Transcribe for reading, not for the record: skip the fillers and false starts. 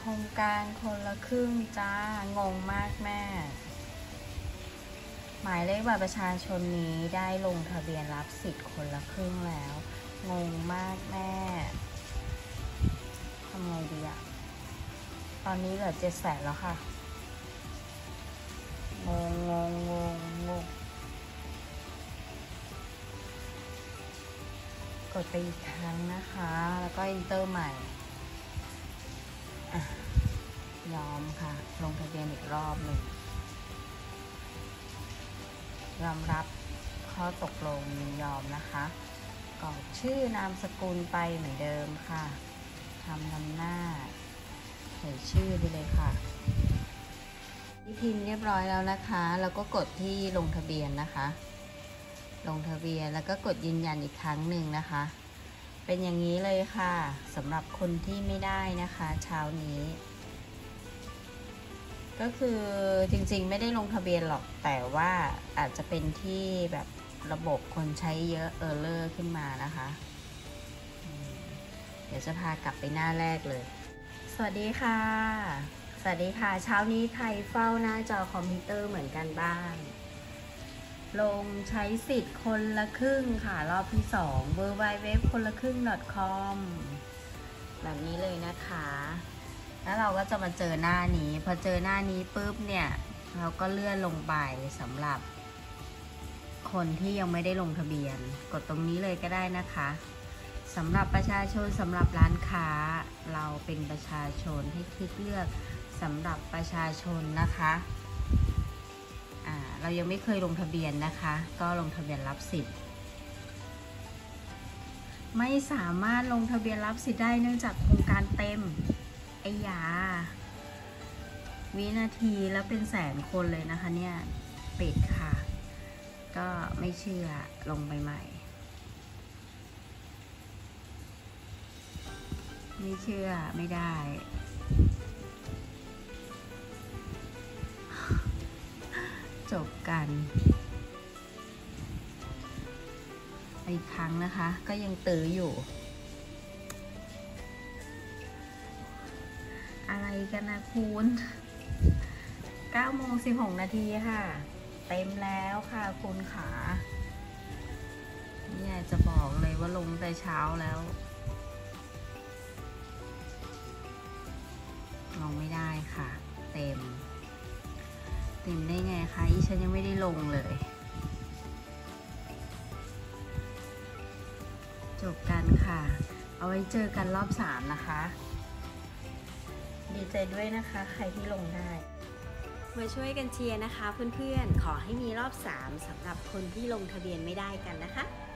รงการคนละครึ่งจ้างงมากแม่หมายเลขบัตรประชาชนนี้ได้ลงทะเบียนรับสิทธิ์คนละครึ่งแล้วงงมากแม่ทำไงดีอะตอนนี้เหลือ700,000แล้วค่ะงงกดไปอีกครั้งนะคะแล้วก็ enter ใหม่ยอมค่ะลงทะเบียนอีกรอบหนึ่งยอมรับข้อตกลงยินยอมนะคะกรอกชื่อนามสกุลไปเหมือนเดิมค่ะทำนำหน้าใส่ชื่อไปเลยค่ะที่พิมพ์เรียบร้อยแล้วนะคะแล้วก็กดที่ลงทะเบียนนะคะลงทะเบียนแล้วก็กดยืนยันอีกครั้งหนึ่งนะคะเป็นอย่างนี้เลยค่ะสำหรับคนที่ไม่ได้นะคะเช้านี้ก็คือจริงๆไม่ได้ลงทะเบียนหรอกแต่ว่าอาจจะเป็นที่แบบระบบคนใช้เยอะเออร์เลอร์ขึ้นมานะคะเดี๋ยวจะพากลับไปหน้าแรกเลยสวัสดีค่ะเช้านี้ใครเฝ้าหน้าจอคอมพิวเตอร์เหมือนกันบ้างลงใช้สิทธิ์คนละครึ่งค่ะรอบที่2 www คนละครึ่ง .com แบบนี้เลยนะคะแล้วเราก็จะมาเจอหน้านี้พอเจอหน้านี้ปุ๊บเนี่ยเราก็เลื่อนลงไปสำหรับคนที่ยังไม่ได้ลงทะเบียนกดตรงนี้เลยก็ได้นะคะสำหรับประชาชนสำหรับร้านค้าเราเป็นประชาชนให้คลิกเลือกสำหรับประชาชนนะคะเรายังไม่เคยลงทะเบียนนะคะก็ลงทะเบียนรับสิทธิ์ไม่สามารถลงทะเบียนรับสิทธิ์ได้เนื่องจากโครงการเต็มไอ้ยาวินาทีแล้วเป็น100,000 คนเลยนะคะเนี่ยปิดค่ะก็ไม่เชื่อลงไปใหม่ไม่เชื่อไม่ได้จบกันอีกครั้งนะคะก็ยังตื้ออยู่อะไรกันนะคุณ9:16 ค่ะเต็มแล้วค่ะคุณขาเนี่ยจะบอกเลยว่าลงแต่เช้าแล้วลงไม่ได้ค่ะเต็มได้ไงคะอีฉันยังไม่ได้ลงเลยจบกันค่ะเอาไว้เจอกันรอบ3นะคะดีใจด้วยนะคะใครที่ลงได้มาช่วยกันเชียร์นะคะเพื่อนๆขอให้มีรอบ3สำหรับคนที่ลงทะเบียนไม่ได้กันนะคะ